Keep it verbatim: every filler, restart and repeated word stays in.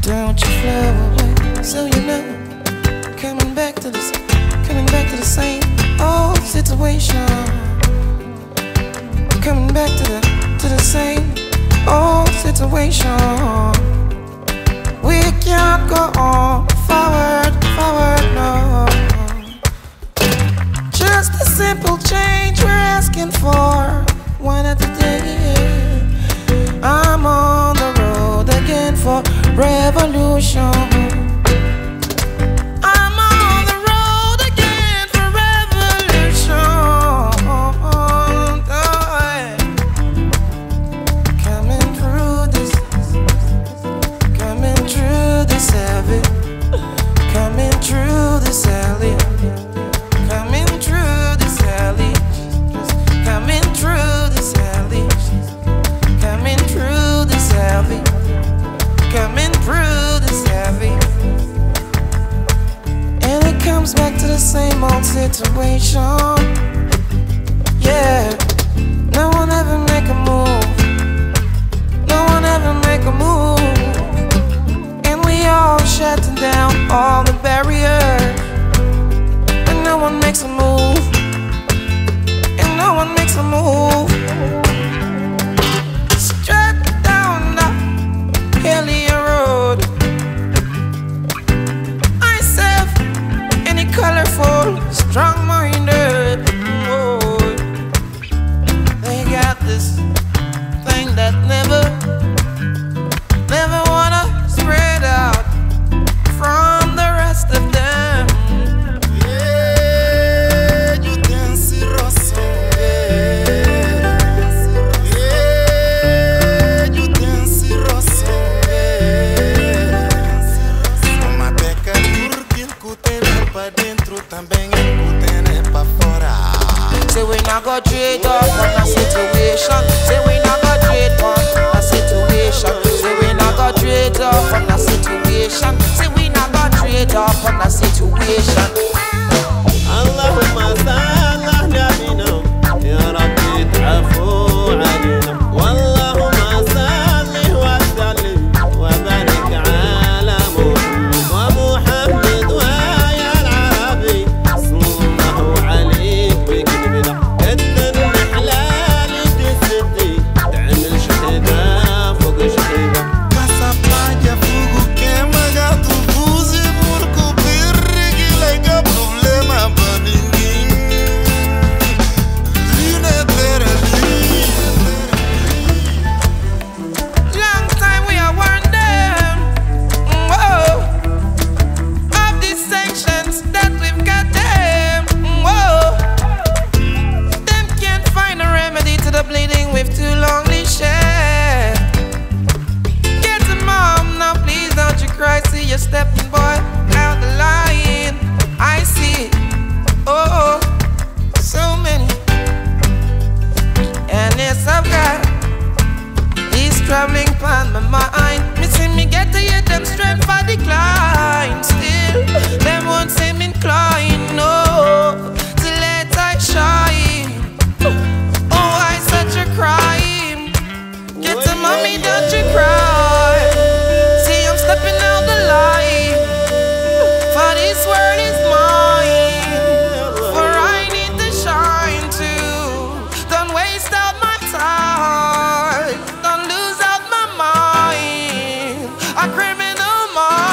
Don't you flow away, so you know. Coming back to this, coming back to the same old situation. Coming back to the, to the same old situation. We can't go on forward, forward, no. Just a simple change we're asking for, one at a day. I'm on the road again for revolution. I'm on the road again for revolution. Coming through this, coming through this alley, coming through this alley, coming through this alley, coming through this alley, coming through this alley, coming through this alley. And it comes back to the same old situation. Yeah, no one ever make a move, no one ever make a move. And we all shutting down all the barriers, and no one makes a move, and no one makes a move. Straight down the Hillier Road, myself, any colorful, strong-minded. Oh, they got this thing that never, never wanna spread out from the rest of them. Yeah, you dance rosso. Yeah, you dance rosso. Uma beca porque o tem pra dentro também o tem pra fora. Say we not go trade up on a situation. Say we not go trade on a situation. Say we not go trade up on a situation. Say we not go trade up on a situation. اللهم صل على نبينا يا ربي تعفو علينا واللهم صل وسلم وبارك على محمد ومحمد ويا العربي صلى الله عليك بكلمنا قد الحلال تسدي تعمل شهيدة فوق شهيدة. Passa praia, fogo queima, gato buzi, burco, birri, que lega problema pra ninguém. Lina terra Long time we are warned them, whoa, of these sanctions that we've got them, whoa. Them can't find a remedy to the bleeding we've too longly shared. Get to mom now, please don't you cry. See you stepping boy out the line. I see, oh, so many, and yes I've got these traveling upon my mind. Missing me get to hear them strength for decline. Still, them won't seem inclined, no, to let I shine. Oh, I such a crime. Get to mommy, don't you cry. See, I'm stepping out the line. For this world is mine. For I need to shine too. Don't waste out my time. Don't lose out my mind. A criminal mind.